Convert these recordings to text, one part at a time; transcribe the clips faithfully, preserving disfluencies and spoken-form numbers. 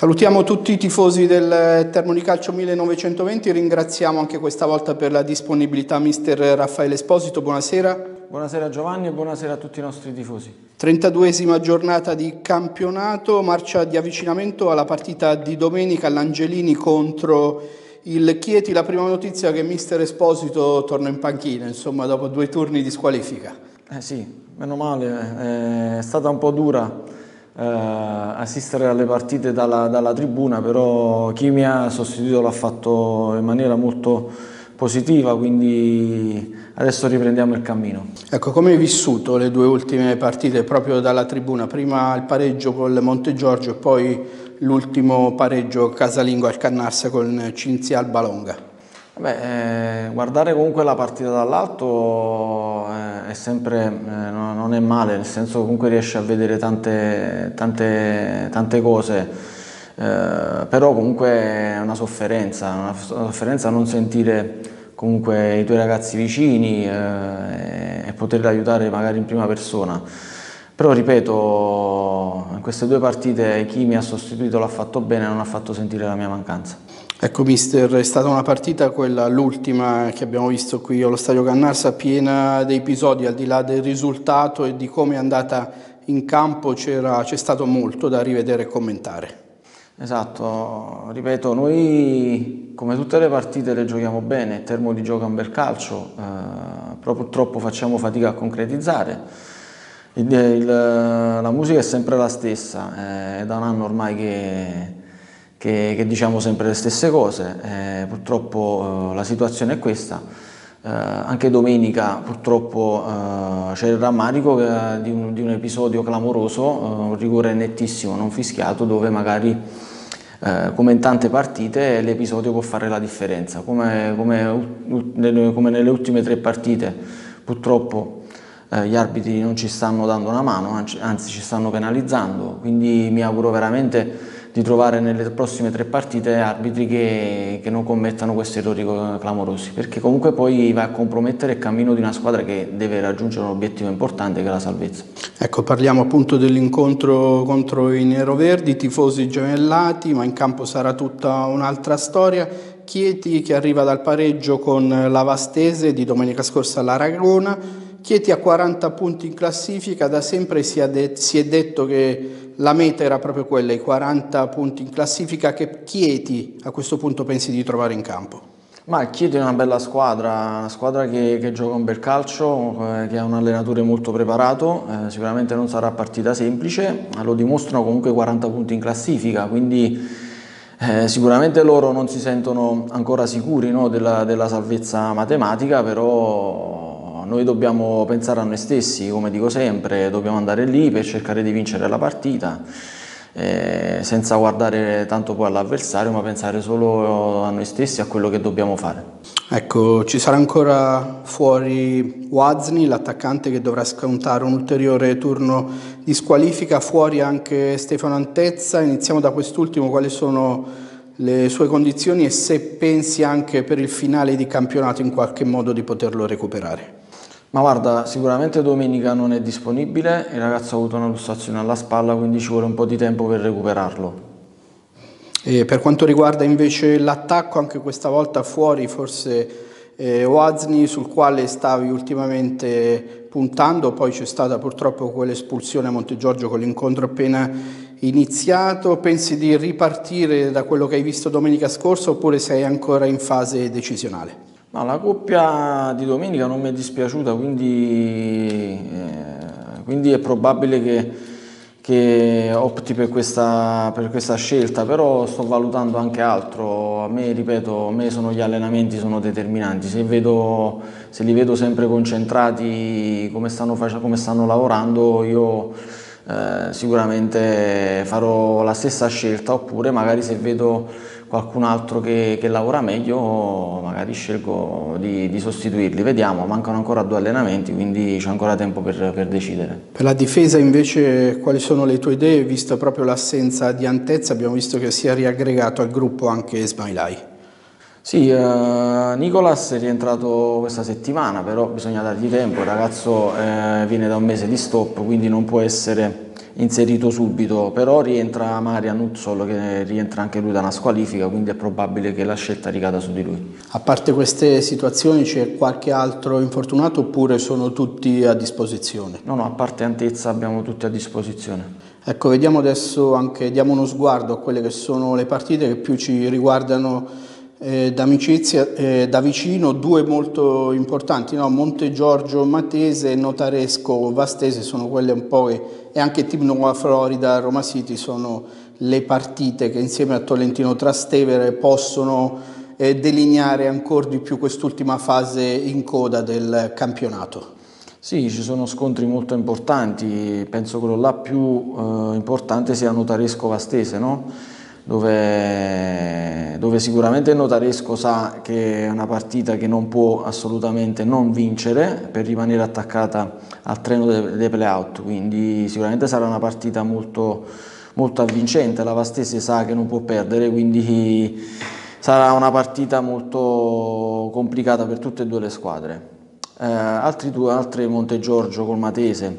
Salutiamo tutti i tifosi del Termoli Calcio millenovecentoventi, ringraziamo anche questa volta per la disponibilità mister Raffaele Esposito, buonasera. Buonasera Giovanni e buonasera a tutti i nostri tifosi. trentaduesima giornata di campionato, marcia di avvicinamento alla partita di domenica all'Angelini contro il Chieti. La prima notizia è che mister Esposito torna in panchina, insomma, dopo due turni di squalifica. Eh sì, meno male, è stata un po' dura eh, assistere alle partite dalla, dalla tribuna, però chi mi ha sostituito l'ha fatto in maniera molto positiva, quindi adesso riprendiamo il cammino. Ecco, come hai vissuto le due ultime partite proprio dalla tribuna? Prima il pareggio con il Montegiorgio e poi l'ultimo pareggio casalingo al Cannarsa con Cinzia Albalonga. Beh, eh, guardare comunque la partita dall'alto eh, è sempre, eh, no, non è male, nel senso che comunque riesce a vedere tante, tante, tante cose, eh, però comunque è una sofferenza, una sofferenza non sentire comunque i tuoi ragazzi vicini eh, e poterli aiutare magari in prima persona. Però ripeto, in queste due partite chi mi ha sostituito l'ha fatto bene, non ha fatto sentire la mia mancanza. Ecco mister, è stata una partita, quella l'ultima che abbiamo visto qui allo Stadio Cannarsa, piena di episodi, al di là del risultato e di come è andata in campo c'è stato molto da rivedere e commentare. Esatto, ripeto, noi come tutte le partite le giochiamo bene, Termoli gioca un bel calcio, eh, però purtroppo facciamo fatica a concretizzare. Il, il, la musica è sempre la stessa, eh, è da un anno ormai che, che, che diciamo sempre le stesse cose, eh, purtroppo eh, la situazione è questa. Eh, anche domenica purtroppo eh, c'è il rammarico che, di, un, di un episodio clamoroso, eh, un rigore nettissimo non fischiato, dove magari eh, come in tante partite l'episodio può fare la differenza, come, come, come nelle ultime tre partite purtroppo Eh, gli arbitri non ci stanno dando una mano, anzi, anzi ci stanno penalizzando, quindi mi auguro veramente di trovare nelle prossime tre partite arbitri che, che non commettano questi errori clamorosi, perché comunque poi va a compromettere il cammino di una squadra che deve raggiungere un obiettivo importante, che è la salvezza. Ecco, parliamo appunto dell'incontro contro i neroverdi, tifosi gemellati, ma in campo sarà tutta un'altra storia. Chieti che arriva dal pareggio con la Vastese di domenica scorsa all'Aragona. Chieti a quaranta punti in classifica, da sempre si, si è detto che la meta era proprio quella, i quaranta punti in classifica. Che Chieti a questo punto pensi di trovare in campo? Ma il Chieti è una bella squadra, una squadra che, che gioca un bel calcio, eh, che ha un allenatore molto preparato, eh, sicuramente non sarà partita semplice, lo dimostrano comunque quaranta punti in classifica, quindi eh, sicuramente loro non si sentono ancora sicuri, no, della, della salvezza matematica, però noi dobbiamo pensare a noi stessi, come dico sempre, dobbiamo andare lì per cercare di vincere la partita, eh, senza guardare tanto poi all'avversario, ma pensare solo a noi stessi, a quello che dobbiamo fare. Ecco, ci sarà ancora fuori Wazni, l'attaccante che dovrà scontare un ulteriore turno di squalifica, fuori anche Stefano Antezza. Iniziamo da quest'ultimo, quali sono le sue condizioni e se pensi anche per il finale di campionato in qualche modo di poterlo recuperare. Ma guarda, sicuramente domenica non è disponibile, il ragazzo ha avuto una lussazione alla spalla, quindi ci vuole un po' di tempo per recuperarlo. E per quanto riguarda invece l'attacco, anche questa volta fuori forse eh, Wazni, sul quale stavi ultimamente puntando, poi c'è stata purtroppo quell'espulsione a Montegiorgio con l'incontro appena iniziato. Pensi di ripartire da quello che hai visto domenica scorsa oppure sei ancora in fase decisionale? No, la coppia di domenica non mi è dispiaciuta, quindi, eh, quindi è probabile che, che opti per questa, per questa scelta, però sto valutando anche altro. A me, ripeto, a me sono gli allenamenti sono determinanti, se, vedo, se li vedo sempre concentrati come stanno, come stanno lavorando, io eh, sicuramente farò la stessa scelta, oppure magari se vedo qualcun altro che, che lavora meglio, magari scelgo di, di sostituirli. Vediamo, mancano ancora due allenamenti, quindi c'è ancora tempo per, per decidere. Per la difesa invece quali sono le tue idee, vista proprio l'assenza di Antezza? Abbiamo visto che si è riaggregato al gruppo anche Ismailai. Sì, eh, Nicolas è rientrato questa settimana, però bisogna dargli tempo, il ragazzo eh, viene da un mese di stop, quindi non può essere inserito subito, però rientra Marian Utzol, che rientra anche lui da una squalifica, quindi è probabile che la scelta ricada su di lui. A parte queste situazioni c'è qualche altro infortunato oppure sono tutti a disposizione? No, no, a parte Antezza abbiamo tutti a disposizione. Ecco, vediamo adesso anche, diamo uno sguardo a quelle che sono le partite che più ci riguardano eh, d'amicizia, eh, da vicino, due molto importanti, no? Montegiorgio Matese e Notaresco Vastese sono quelle un po' che, e anche Team Nuova Florida Roma City sono le partite che insieme a Tolentino Trastevere possono eh, delineare ancora di più quest'ultima fase in coda del campionato. Sì, ci sono scontri molto importanti, penso quello là più eh, importante sia Notaresco Vastese, no? dove, dove sicuramente il Notaresco sa che è una partita che non può assolutamente non vincere per rimanere attaccata al treno dei, dei play-out, quindi sicuramente sarà una partita molto, molto avvincente. La Vastese sa che non può perdere, quindi sarà una partita molto complicata per tutte e due le squadre. Eh, altri due, altre Montegiorgio col Matese,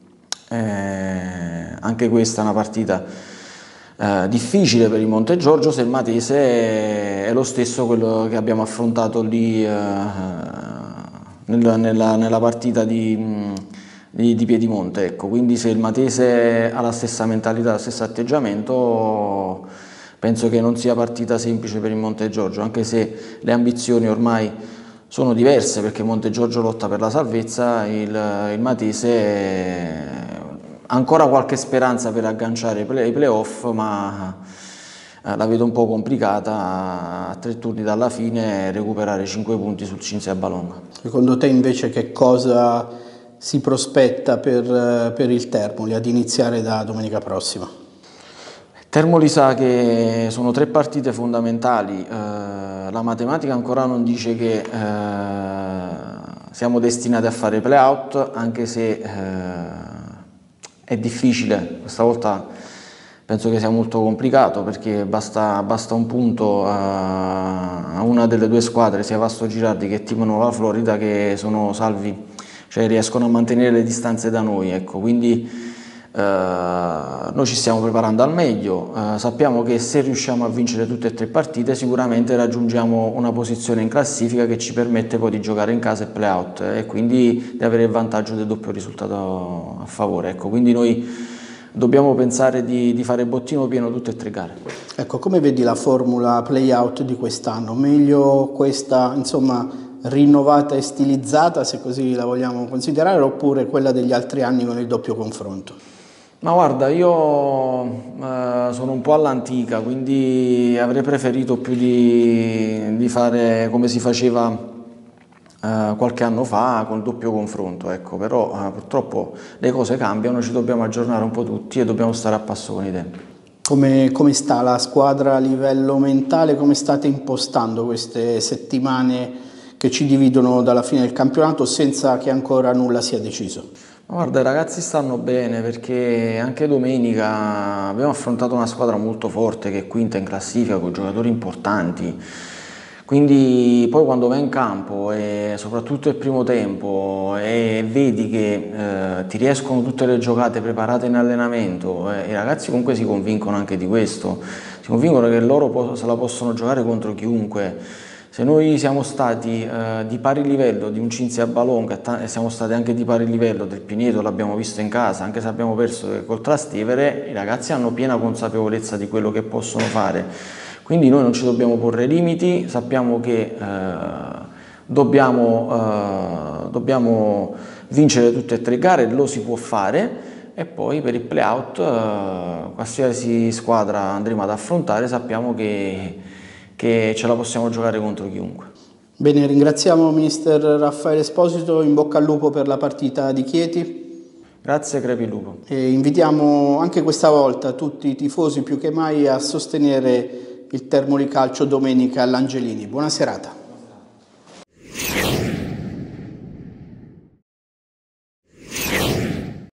eh, anche questa è una partita eh, difficile per il Montegiorgio, se il Matese è lo stesso quello che abbiamo affrontato lì eh, nella, nella, nella partita di, di, di Piedimonte, ecco. Quindi se il Matese ha la stessa mentalità, lo stesso atteggiamento, penso che non sia partita semplice per il Montegiorgio, anche se le ambizioni ormai sono diverse, perché Montegiorgio lotta per la salvezza, il, il Matese ha ancora qualche speranza per agganciare i, play, i playoff, ma eh, la vedo un po' complicata a tre turni dalla fine recuperare cinque punti sul Cinzia Ballonga. Secondo te invece che cosa si prospetta per, per il Termoli ad iniziare da domenica prossima? Termoli sa che sono tre partite fondamentali, eh, la matematica ancora non dice che eh, siamo destinati a fare play-out, anche se eh, è difficile, questa volta penso che sia molto complicato, perché basta, basta un punto a, a una delle due squadre, sia Vasto Girardi che Team Nuova Florida, che sono salvi, cioè riescono a mantenere le distanze da noi, ecco, quindi Uh, noi ci stiamo preparando al meglio, uh, sappiamo che se riusciamo a vincere tutte e tre partite sicuramente raggiungiamo una posizione in classifica che ci permette poi di giocare in casa e play-out e quindi di avere il vantaggio del doppio risultato a favore, ecco, quindi noi dobbiamo pensare di, di fare bottino pieno tutte e tre gare. Ecco, come vedi la formula play-out di quest'anno? Meglio questa, insomma, rinnovata e stilizzata, se così la vogliamo considerare, oppure quella degli altri anni con il doppio confronto? Ma guarda, io eh, sono un po' all'antica, quindi avrei preferito più di, di fare come si faceva eh, qualche anno fa col doppio confronto, ecco. Però eh, purtroppo le cose cambiano, ci dobbiamo aggiornare un po' tutti e dobbiamo stare a passo con i tempi. Come, come sta la squadra a livello mentale? Come state impostando queste settimane che ci dividono dalla fine del campionato senza che ancora nulla sia deciso? Guarda, i ragazzi stanno bene, perché anche domenica abbiamo affrontato una squadra molto forte che è quinta in classifica con giocatori importanti, quindi poi quando vai in campo e soprattutto il primo tempo e vedi che eh, ti riescono tutte le giocate preparate in allenamento, eh, i ragazzi comunque si convincono anche di questo, si convincono che loro se la possono giocare contro chiunque. Se noi siamo stati eh, di pari livello di un Cinzia Ballonga e siamo stati anche di pari livello del Pineto, l'abbiamo visto in casa, anche se abbiamo perso col Trastevere, i ragazzi hanno piena consapevolezza di quello che possono fare. Quindi noi non ci dobbiamo porre limiti, sappiamo che eh, dobbiamo, eh, dobbiamo vincere tutte e tre gare, lo si può fare, e poi per il play-out, eh, qualsiasi squadra andremo ad affrontare, sappiamo che che ce la possiamo giocare contro chiunque. Bene, ringraziamo mister Raffaele Esposito, in bocca al lupo per la partita di Chieti. Grazie, crepi il lupo. E invitiamo anche questa volta tutti i tifosi più che mai a sostenere il Termoli Calcio domenica all'Angelini. Buona serata.